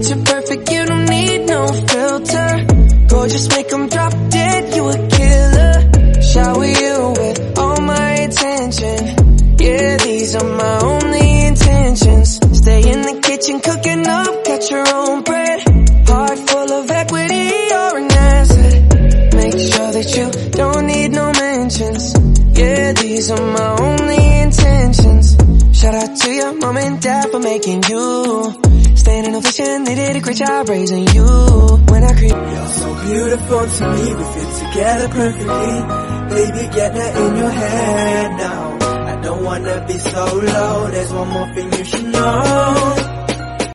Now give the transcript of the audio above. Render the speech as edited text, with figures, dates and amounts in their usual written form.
picture perfect, you don't need no filter. Gorgeous, make them drop dead, you a killer. Shower you with all my attention. Yeah, these are my only intentions. Stay in the kitchen cooking up, cut your own bread. Heart full of equity, you're an asset. Make sure that you don't need no mentions. Yeah, these are my only intentions. Shout out to your mom and dad for making you. Staying in a vision, they did a great job raising you. When I creep, you're so beautiful to me, we fit together perfectly. Baby, get that in your head now. I don't wanna be solo, there's one more thing you should know.